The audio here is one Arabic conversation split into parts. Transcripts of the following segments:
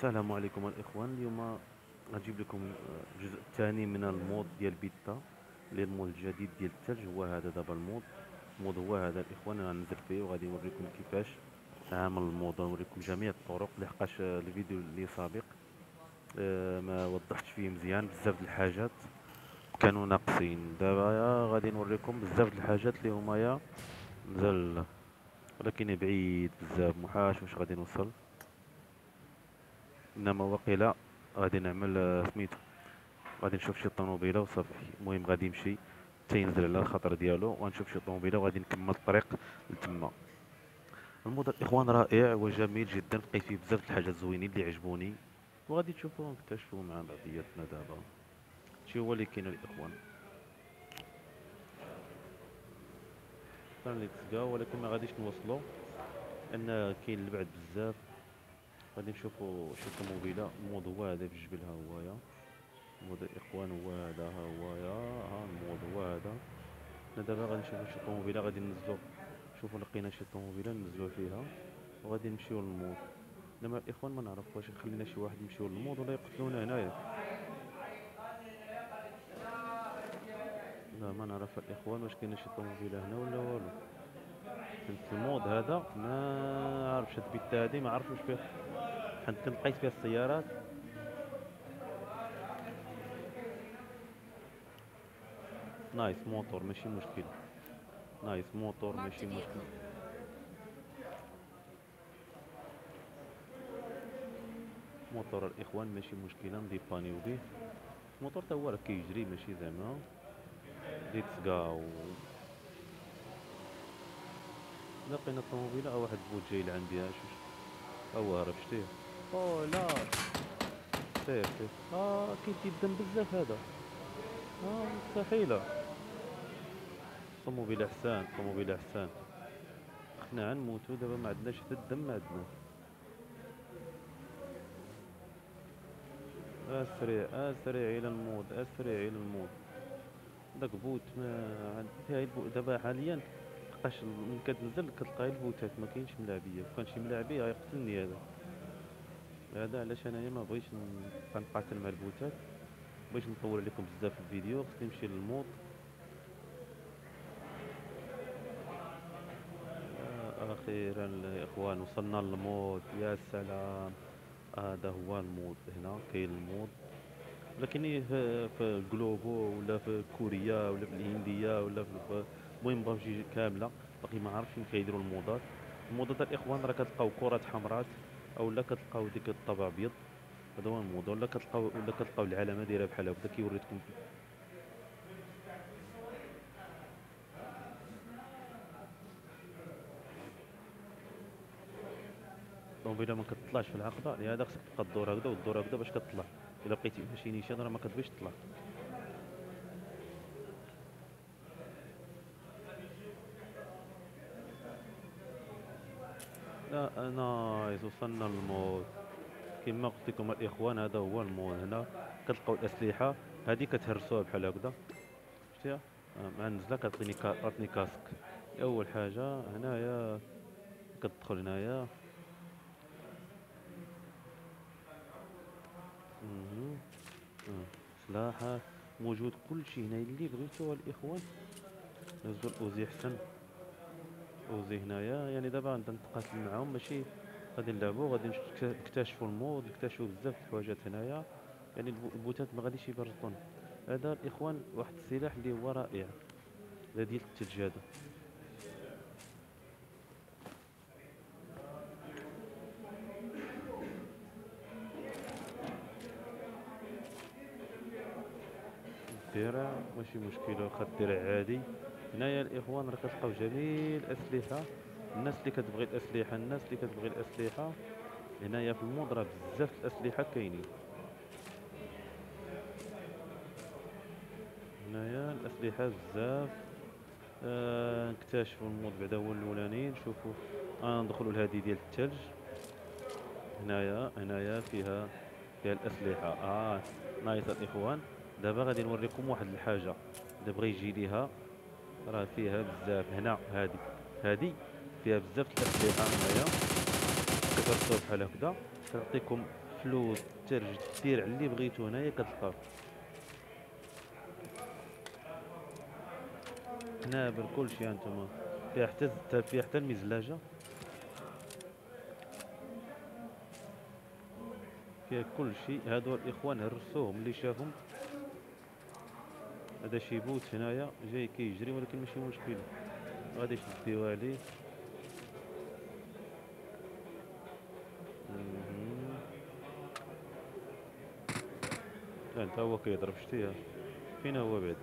السلام عليكم الاخوان. اليوم غنجيب لكم الجزء الثاني من المود ديال بيتا، اللي المود الجديد ديال الثلج. هو هذا دابا المود هو هذا الاخوان. غننزل فيه وغادي نوريكم كيفاش عامل المود، ونوريكم جميع الطرق، لحقاش الفيديو اللي سابق ما وضحتش فيه مزيان. بزاف د الحاجات كانوا ناقصين. دابا غادي نوريكم بزاف د الحاجات اللي هما مازال، ولكن بعيد بزاف، محاش واش غادي نوصل. انما وقيلا غادي نعمل سميتو، غادي نشوف شي طوموبيله وصافي. المهم غادي نمشي حتى ينزل على الخطر ديالو، وغنشوف شي طوموبيله وغادي نكمل الطريق لتما. المود الاخوان رائع وجميل جدا، لقيت فيه بزاف د الحاجات زوينين اللي عجبوني، وغادي تشوفوا ونكتشفوا مع بعضياتنا. دابا شي هو اللي كاين الاخوان. كان نتسقاو ولكن ما غاديش نوصلوا، لان كاين البعد بزاف. غادي نشوفوا شي طوموبيله. المود هو هذا في الجبل، ها هويا المود الاخوان، هو هذا، ها هويا، ها المود هو هذا. حنا دابا غادي نشوفو شي طوموبيله، غادي ننزلو، شوفو لقينا شي طوموبيله ننزلو فيها وغادي نمشيو للمود. انما الاخوان ما نعرف واش خلينا شي واحد يمشيو للمود ولا يقتلونا هنايا. لا ما نعرف الاخوان واش كاينه شي طوموبيله هنا ولا والو. حيت المود هذا ما عارفش، هاد البيتا هادي ما عرفتش واش فيها، حيت كنت لقيت فيها السيارات. نايس موتور ماشي مشكل، نايس موتور ماشي مشكل. موتور الاخوان ماشي مشكله، نديبانيو به. الموتور تا هو راه كيجري ماشي زعما ليتس غاو. لقينا الطوموبيله، واحد بوت جاي لعندي، شوف ها هو هرب، شتيه. او لا، سير سير. كاين تيدم بزاف هذا. مستحيله. طوموبيله احسن، طوموبيله احسن. حنا غنموتو دابا، ما عندناش حتى الدم، ما عندنا. اسرع اسرع الى المود، اسرع الى المود. داك بوت ما عندي دابا حاليا. لقاش من كتنزل كتلقى البوتات، ما كاينش ملاعبيه. كان شي ملاعبيه غيقتلني هذا. هذا علاش انايا ما بغيتش نبقى نقاتل مع البوتات. باش نطول عليكم بزاف في الفيديو خصني نمشي للمود. اخيرا الاخوان وصلنا للمود، يا سلام. هذا هو المود. هنا كاين المود، لكن في الجلوبو ولا في كوريا ولا في الهنديه ولا في، المهم بابجي كامله باقي ما عرفتش فين كيديروا المودات. المودات الاخوان راه كتلقاو كرات حمراء، او لا كتلقاو ديك الطابع ابيض. هذا هو المود. ولا كتلقاو العلامه دايره بحال هكا كيوريكم. الطوموبيله ما كتطلعش في العقبه، لهذا خصك تبقى تدور هكذا وتدور هكذا باش كتطلع. الا بقيتي في شي نيشان راه ما كتبغيش تطلع. لا نايس، وصلنا للمود. كما قلت لكم الاخوان، هذا هو المود. هنا كتلقاو الاسلحه، هذه كتهرسوها بحال هكذا، شتيها. مع النزله كتعطيني كاسك. اول حاجه هنايا كتدخل هنايا. مهم. سلاحات موجود، كل شيء هنا اللي بغيتو الاخوان. هزو الاوزي احسن، اوزي هنايا. يعني دابا غنبدا نتقاتل معاهم، ماشي غادي نلعبو، غادي نكتشفوا المود، نكتشفوا بزاف د الحوايجات هنايا. يعني البوتات ما غاديش يبرطون. هذا الاخوان واحد السلاح اللي هو رائع، هذا ديال الثلج هذا. الدرع ماشي مشكله، واخا الدرع عادي. هنايا الاخوان راه كتلقاو جميع الاسلحه. الناس اللي كتبغي الاسلحه، الناس اللي كتبغي الاسلحه، هنايا في المود راه بزاف الاسلحه كاينين. هنايا الاسلحه بزاف. نكتشفوا المود بعدا هو الاولاني. نشوفوا ندخلوا لهادي ديال الثلج. هنايا فيها الاسلحه. نايس الاخوان. دابا غادي نوريكم واحد الحاجه اللي بغى يجي ليها، راه فيها بزاف. هنا هادي فيها بزاف د الاسلحه. هنايا كترصوا بحال هكذا، كتعطيكم الفلوس، الثلج، دير على اللي بغيتو هنايا كتلقاو. قنابل كلشي هانتوما، فيها حتى المزلاجة، فيها كلشي. هادو الاخوان هرسوهم اللي شافهم. هذا شي بوت هنايا جاي كيجري ولكن ماشي مشكل، غادي تديو عليه. لا انت هو كيضرب، شتيها فين هو بعد؟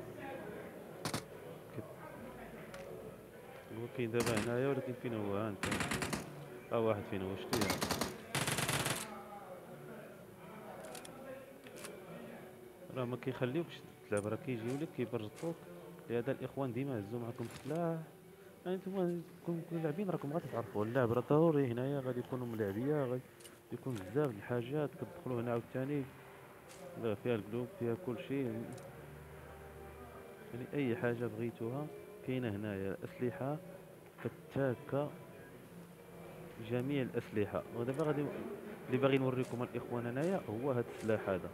هو كاين دابا هنايا ولكن فين هو؟ ها انت، ها واحد فين هو، شتيها؟ راه ما كيخليوكش تلعب، راه كيجيو لك كيبرطوك. لهذا الاخوان ديما هزوا معكم السلاح. انتم كون لاعبين راكم غادي تعرفوا اللعب، راه ضروري هنايا غادي يكونوا ملاعبيه، غادي يكون بزاف د الحاجات كتدخلوا هنا عاوتاني. لا فيها القلوب، فيها كل شيء، يعني اي حاجه بغيتوها كاينه هنايا. اسلحه فتاكه، جميع الاسلحه. ودابا غادي اللي باغي نوريكم الاخوان هنايا هو هذا السلاح هذا.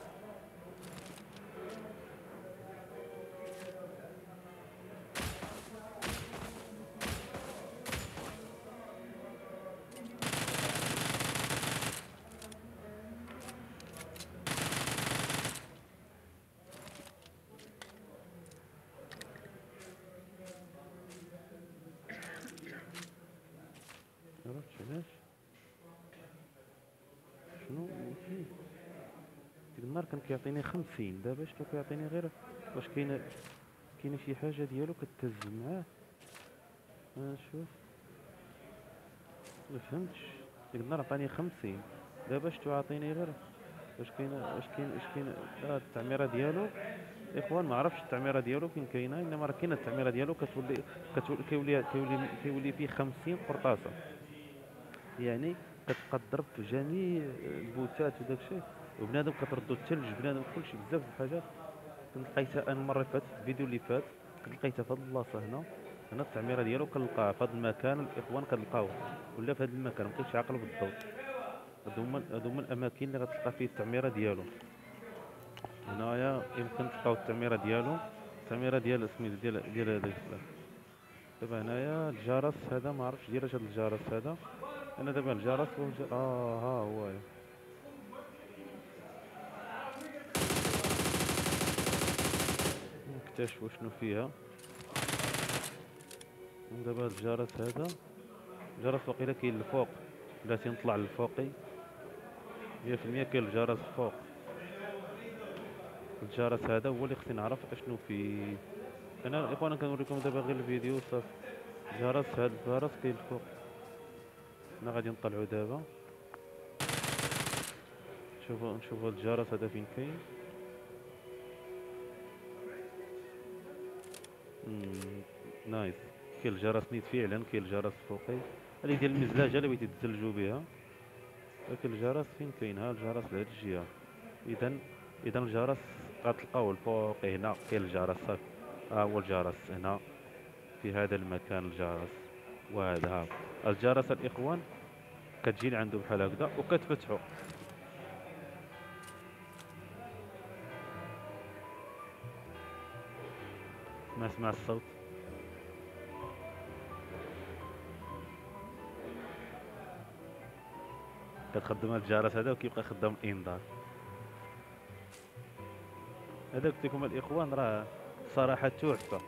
عرفتش علاش شنو فيه؟ ديك النهار كان كيعطيني 50، دابا شتو كيعطيني غير. واش كاينه شي حاجه ديالو كتهز معاه؟ شوف، ما فهمتش. ديك النهار عطاني 50، دابا شتو عاطيني غير. واش كاين التعميره ديالو. اخوان ما عرفتش التعميره ديالو فين كاينه، انما راه كاينه التعميره ديالو كيولي فيه 50 قرطاسه. يعني كتبقى تضرب في جميع البوتات وداك الشيء، وبنادم كتردو الثلج، بنادم كلشي بزاف د الحاجات. كنت لقيتها انا المره اللي فاتت، الفيديو اللي فات كنت لقيتها في هاد البلاصه هنا. هنا التعميره ديالو كنلقاها في هذا المكان، الاخوان كنلقاوه ولا في هذا المكان، مبقيتش عاقل بالضبط. هادو هما الاماكن اللي غتلقى فيه التعميره ديالو. هنايا يمكن تلقاو التعميره ديالو، التعميره ديال سميتو ديال هذاك السلاح. دابا هنايا الجرس هذا ما عرفتش ديالاش هذا الجرس هذا. انا دابا الجرس ها هو نكتشفوا شنو فيها. دابا هاد الجرس هذا، الجرس وقيلا كاين الفوق، بلاتي نطلع للفوقي 100% كاين الجرس فوق. الجرس هذا هو اللي خصني نعرف اشنو فيه. انا الاخوان كنوريكم دابا غير الفيديو صافي. الجرس، هذا الجرس كاين الفوق. انا غادي نطلعو دابا، نشوفوا الجرس هذا فين كاين. نايس. كاين الجرس نيت فعلا، كاين الجرس فوقي. هذه ديال المزلاجه اللي بغيتي تزلجوا بها. ولكن الجرس فين كاين؟ ها الجرس لهاد الجهه. اذا الجرس غتلقاوه الفوق هنا، كاين الجرس صافي. ها هو الجرس هنا في هذا المكان الجرس. وهذا ها الجرس الاخوان كتجي لعندو بحال هكذا وكتفتحو. ما سمع الصوت. كتخدم هاد الجرس هذا وكيبقى خدام الانذار. هذا قلت لكم الاخوان راه صراحه تحفه.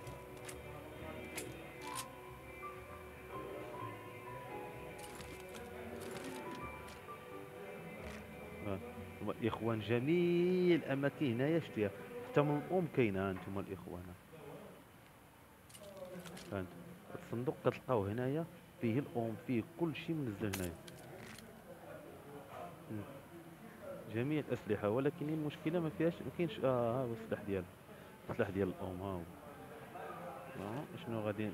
الاخوان جميع الاماكن هنايا شتيها، حتى من الام كاينه. انتم الاخوان هانتوما الصندوق كتلقاو هنايا، فيه الام، فيه كل شيء منزل هنايا. جميع الاسلحه، ولكن المشكله ما فيهاش، ما كاينش. ها هو السلاح ديال، السلاح ديال الام. ها هو. شنو غادي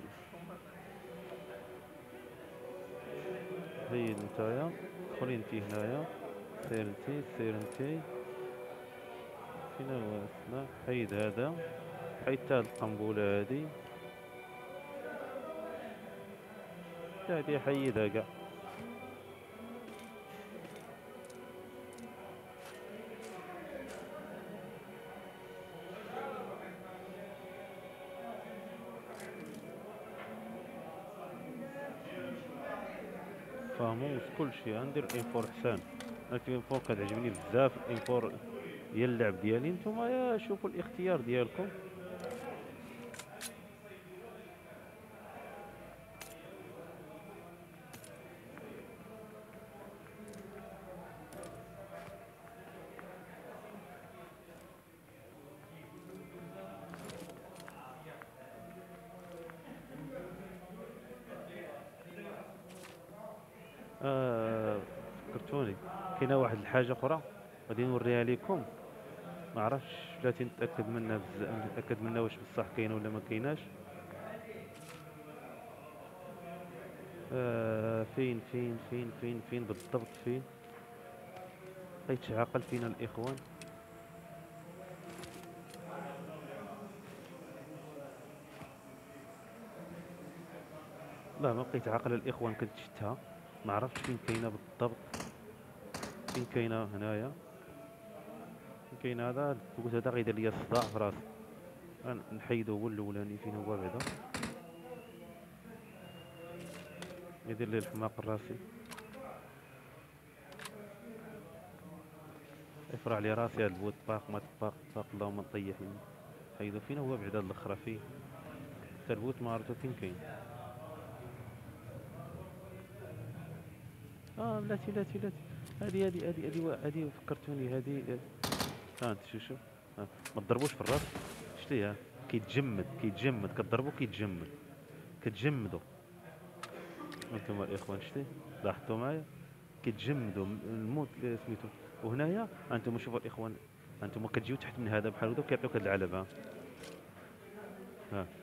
هي نتايا؟ دخلي انتي هنايا، سير انتي. فين هو السلاح؟ حيد هذا، حيد حتى هاد القنبله هادي حيدها كاع. فاموس كلشي غندير الانفور حسان. انا في الانفور كتعجبني بزاف الانفور ديال اللعب ديالي. نتوما يا شوفوا الاختيار ديالكم. فكرتوني كاينه واحد الحاجه اخرى غادي نوريها لكم. ما عرفتش بلاتي نتاكد منها بزاف، نتاكد منها واش بصح كاينه ولا ما كايناش. فين بالضبط فين؟ بقيت عاقل فينا الاخوان. لا ما بقيت عاقل الاخوان، كنت شفتها ما عرفتش فين كاينه بالضبط. فين كاينه؟ هنايا فين كاين هذا البوت هذا غيدير ليا الصداع في راسي. نحيدو هو الاولاني فين هو بعدا، يدير لي الحماق الراسي، يفرع لي راسي هاد البوت. طاق ما طاق طاق اللهم نطيح. حيدو فين هو بعدا الاخرى فين؟ حتى البوت ما عرفتو فين كاين. بلاتي هادي فكرتوني هادي. انت شوف ما تضربوش في الراس. شتي كيتجمد كضربو كيتجمد، كتجمدو. انتم الاخوان شتي لاحظتوا معايا؟ كيتجمدوا الموت اللي سميتو. وهنايا انتم شوفوا الاخوان، انتم كتجيو تحت من هذا بحال هكا وكيعطيوك هاد العلب. ها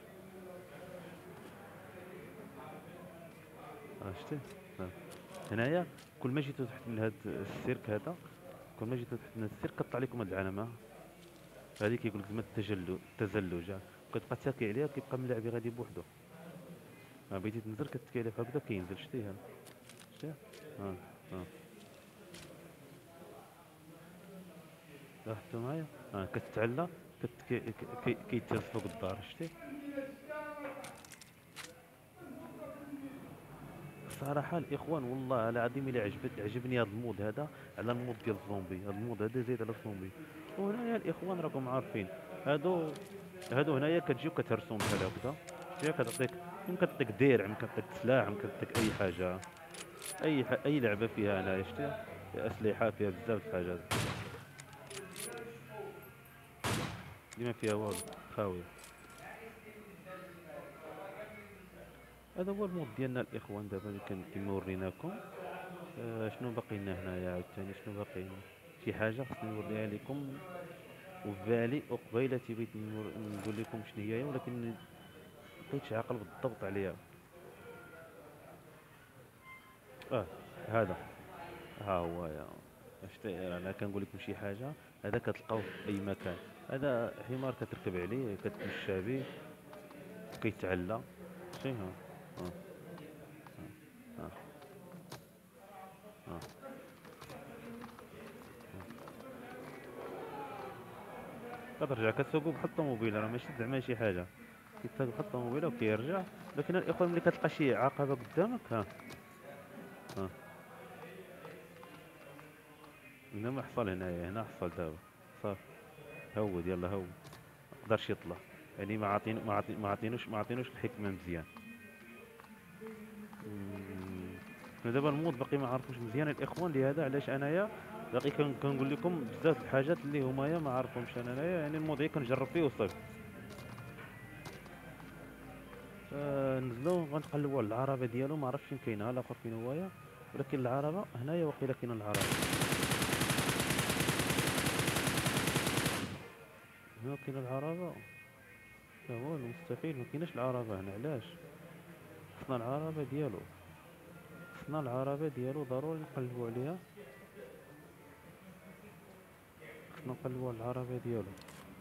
شتي. ها هنايا كل ما جيتو تحت من هاد السيرك هذا، كل ما جيتو تحت من هاد السيرك كطلع لكم هاد العلامه. هذه كيقول لك زعما التزلج. كتبقى تاكي عليها كيبقى ملاعبي غادي بوحدو. بغيتي تنزل كتكي عليه بحال هكذا كينزل. شتي هذا؟ شتي ها ها لاحظتوا معايا؟ كتعلى كيتهز فوق الدار. شتي الصراحه الاخوان والله العظيم الا عجبني هذا المود هذا على المود ديال الزومبي. هذا المود هذا زايد على الزومبي. وهنايا الاخوان راكم عارفين هادو هنايا كتجيو كتهرسهم بحال هكذا. شتي كتعطيك، يمكن تعطيك درع، يمكن تعطيك سلاح، يمكن تعطيك اي حاجه. اي لعبه فيها هنايا شتي فيها اسلحه، فيها بزاف د الحاجات. ديما فيها والو خاويه. هذا هو المود ديالنا الاخوان دابا اللي كما وريناكم. شنو باقي لنا هنايا عاوتاني؟ شنو باقي لنا؟ شي حاجه خصني نوريها لكم وبالي وقبيله بغيت نقول لكم شنو هي، ولكن مبقيتش عاقل بالضبط عليها. اه هذا ها هو يا. شتي انا كنقول لكم شي حاجه، هذا كتلقاوه في اي مكان. هذا حمار كتركب عليه كتمشى به كيتعلى. شتي ها ها ها كترجع كتسوقو بحال الطوموبيل، راه ماشي زعما شي حاجه. كيتسوق بحال الطوموبيله وكيرجع. لكن الاخوان ملي كتلقى شي عقبه قدامك ها هنا ما حصل. هنايا هنا حصل دابا صافي. هود يلا هود. مقدرش يطلع يعني ما عطينوش الحكمه مزيان. حنا دابا المود باقي ما عرفوش مزيان الاخوان، لهذا علاش انايا باقي كنقول لكم بزاف د الحاجات اللي هما ما عارفهمش انايا. يعني المود كنجرب فيه وصافي. نزلوا غنقلبوا على العربه ديالو. ما عرفتش فين كاينه الاخر فين هويا، ولكن العربه هنايا وقيلا كاينه العربه. هنا كاينه العربه. لا والو مستحيل ما كايناش العربه هنا. علاش؟ خصنا العربه ديالو. خصنا العربه ديالو ضروري نقلبوا عليها. خصنا نقلبوا على العربه ديالو.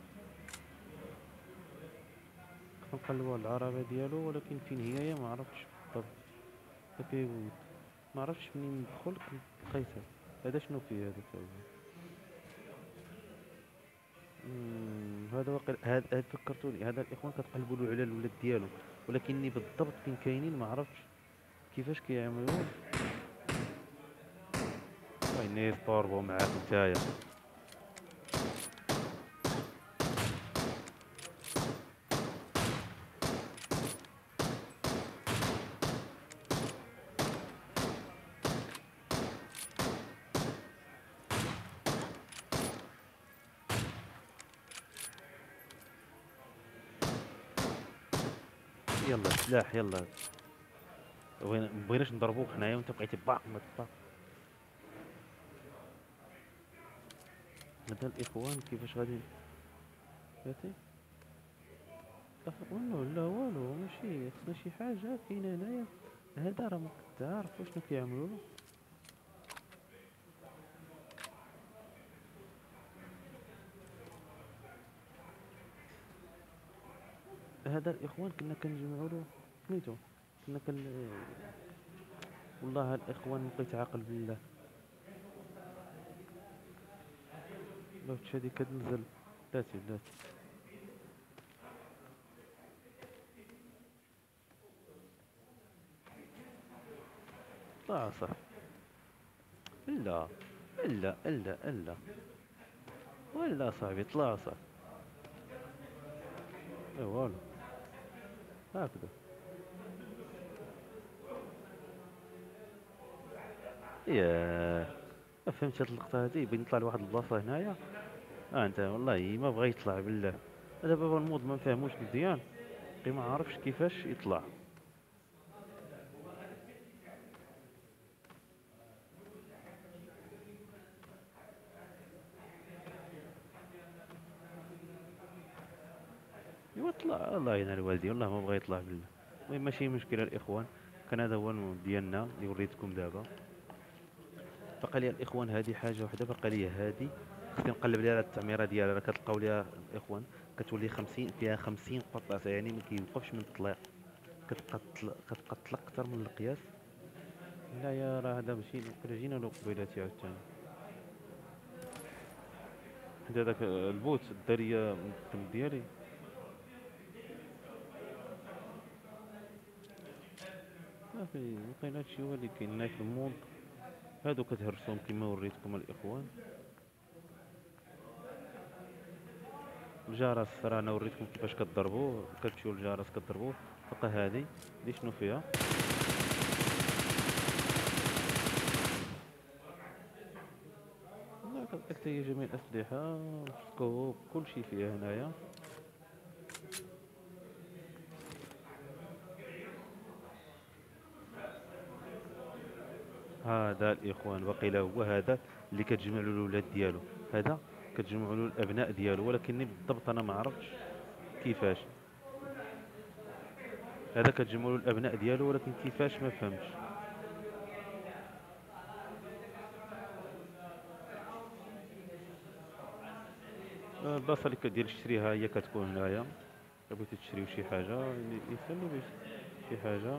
خصنا نقلبوا على العربه ديالو، ولكن فين هي ما عرفتش بالضبط. كيقول ما عرفتش منين ندخل لقيتها. هذا شنو فيه هذا تا هو؟ هذا واقع. هذا فكرتوني. هذا الاخوان كتقلبوا له على الولاد ديالو، ولكني بالضبط فين كاينين ما عرفتش كيفاش كيعملوا. وين يضربوا معاك نتايا. يلا سلاح يلا. وين مبغيناش نضربوك حنايا وانت بقيتي باق ما باق. هذا الاخوان كيفاش غادي فهمتي. والو لا والو ماشي خصنا شي حاجه كاينه هنايا. هذا راه ما كتعرف شنو كيعملوا له. هذا الاخوان كنا كنجمعوا له سميتو. كنا والله الاخوان بقيت عاقل بالله. لو هادي كتنزل بلاتي طلع صح. لا لا ولا صاحبي طلع صح. اي والو هكذا. ياه فهمت هاد اللقطة هادي بين يطلع لواحد البلاصة هنايا. انت والله ما بغا يطلع بالله. هذا بابا الموضوع ما فهموش مزيان. ما عارفش كيفاش يطلع. ايوا طلع الله ينال والدي والله ما بغا يطلع بالله. المهم ماشي مشكلة الاخوان. كان هذا هو المود ديالنا اللي وريتكم دابا. بقى لي الاخوان هذه حاجة وحدة بقى لي هذه. خصني نقلب ليها على التعميرة ديالها راه كتلقاو ليها الاخوان. كتولي 50 فيها 50 قطعة يعني ما كيوقفش من الطليق. كتبقى تطلق اكثر من القياس. لا يا راه هذا ماشي جينا له قبيلاتي عاوتاني. هذاك البوت الدارية من الدم ديالي. صافي بقينا هادشي هو اللي كاين هنا في المود. هادو كتهرسوهم كما وريتكم الاخوان. الجرس راه انا وريتكم كيفاش كضربوه. كتمشيو للجرس كضربوه. بقى هادي دي شنو فيها. لا حتى هي جميع الاسلحه سكوب كلشي فيها هنايا. هذا الاخوان باقي له هو هذا اللي كتجمع له الاولاد ديالو. هذا كتجمع له الابناء ديالو ولكني بالضبط انا ما عرفتش كيفاش. هذا كتجمع له الابناء ديالو ولكن كيفاش ما فهمتش. البلاصه اللي كدير تشريها هي كتكون هنايا. بغيتو تشريو شي حاجه يسالوا باش شي حاجه.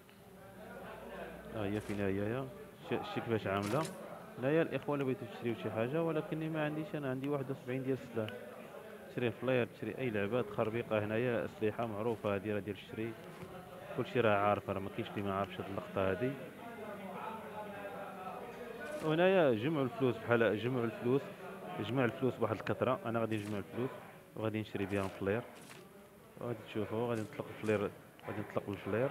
ها هي فين هي شتي كيفاش عامله. هنايا الاخوه اللي بغيتو تشريو شي حاجه ولكني ما عنديش. انا عندي 71 ديال السلاح. تشري فلاير تشري اي لعبه تخربيقه. هنايا اسلحه معروفه هذه راه ديال الشري. كلشي راه عارف راه ما كاينش اللي ما عارفش هاد اللقطه هذه. وهنايا جمعوا الفلوس بحال جمعوا الفلوس. جمع الفلوس بواحد الكثره. انا غادي نجمع الفلوس وغادي نشري بها فلاير. وغادي تشوفوا غادي نطلق الفلير. غادي نطلق الفلير.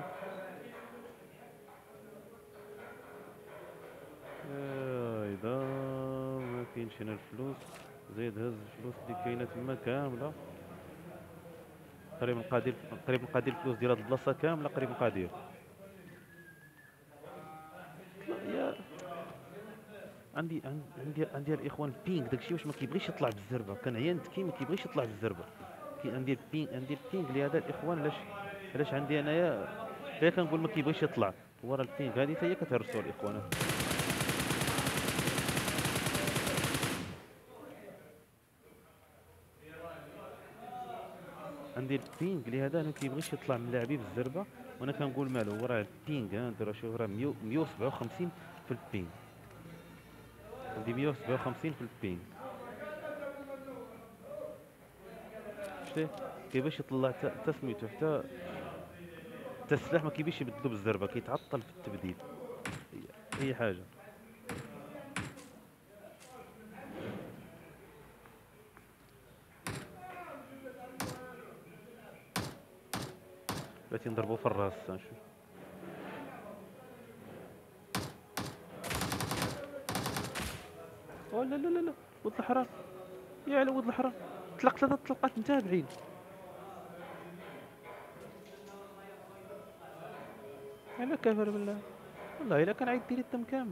اذا ما كاينش هنا الفلوس زيد هز الفلوس اللي كاينه تما كامله. قريب نقادير الفلوس ديال هاد البلاصه كامله قريب نقادير. يا عندي الاخوان البينغ داكشي واش ما كيبغيش يطلع بالزربه. كنعيا كي ما كيبغيش يطلع بالزربه. عندي البينغ اللي هذا الاخوان علاش عندي انايا. غير كنقول ما كيبغيش يطلع. هو راه البينغ هذه حتى هي كتهرسوا الاخوان. عندي البينغ لهذا ما كيبغيش يطلع من لاعبي بالزربه. وانا كنقول مالو هو راه البينغ نديرو شوف راه 157 في البينغ. عندي 157 في البينغ. شتي كيبغيش يطلع حتى سميتو حتى السلاح ما كيبغيش يبدلو بالزربه كيتعطل في التبديل. اي حاجه. بغيتي نضربو في الراس نشوف. او لا لا لا لا، ولد الحرام، يا على ولد الحرام، طلقت ثلاثة طلقات متابعين. على كافر بالله، والله الا كان عيط ديري الدم كامل.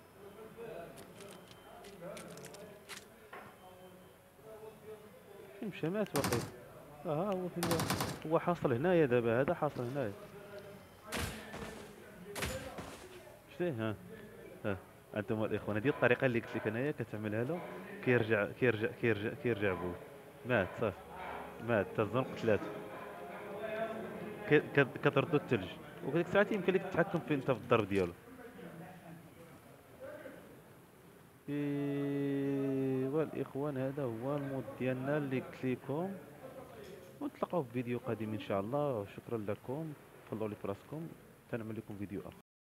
فين مشى؟ مات واقيلا. هو فين هو حاصل هنايا دابا، هذا حاصل هنايا. شتيه؟ ها انتم الاخوان، هذه الطريقه اللي قلت لك انايا كتعملها له، كيرجع بوه. مات صافي، مات تزنق ثلاثه. كتردو الثلج، وفي الساعات يمكن لك تتحكم في انت في الضرب ديالو. ايوا الاخوان، هذا هو المود ديالنا اللي قلت لكم، ونتلاقاو في فيديو قادم ان شاء الله. شكرا لكم، تفضلوا لي فراسكم، تنعمل لكم فيديو اخر.